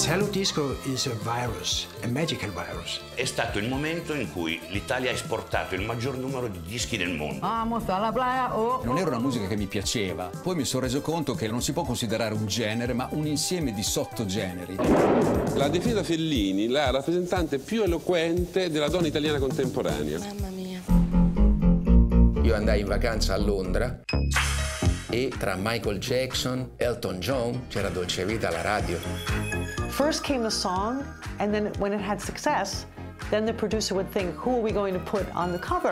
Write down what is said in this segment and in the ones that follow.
Italo disco is a virus, a magical virus. È stato il momento in cui l'Italia ha esportato il maggior numero di dischi nel mondo. Non era una musica che mi piaceva, poi mi sono reso conto che non si può considerare un genere, ma un insieme di sottogeneri. La definita Fellini la rappresentante più eloquente della donna italiana contemporanea. Mamma mia. Io andai in vacanza a Londra e tra Michael Jackson e Elton John c'era Dolce Vita alla radio. First came the song, and then when it had success, then the producer would think, who are we going to put on the cover?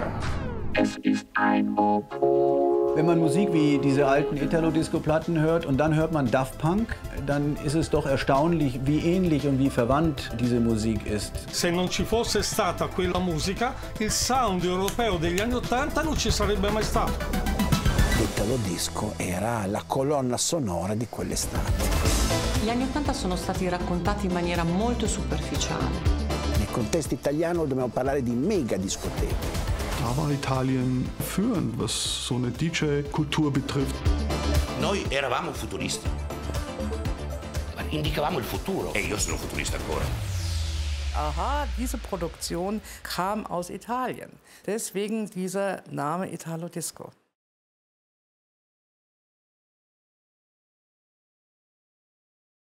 Wenn man Musik wie diese alten Italo-Disco-Platten hört und dann hört man Daft Punk, dann ist es doch erstaunlich, wie ähnlich und wie verwandt diese Musik ist. Se non ci fosse stata quella musica, il sound europeo degli anni '80 non ci sarebbe mai stato. L'Italo Disco era la colonna sonora di quell'estate. Gli anni '80 sono stati raccontati in maniera molto superficiale. Nel contesto italiano dobbiamo parlare di mega discoteche. Da war Italien führend, was so eine DJ-Kultur betrifft. Noi eravamo futuristi, indicavamo il futuro e io sono futurista ancora. Aha, diese Produktion kam aus Italien. Deswegen dieser Name Italo Disco.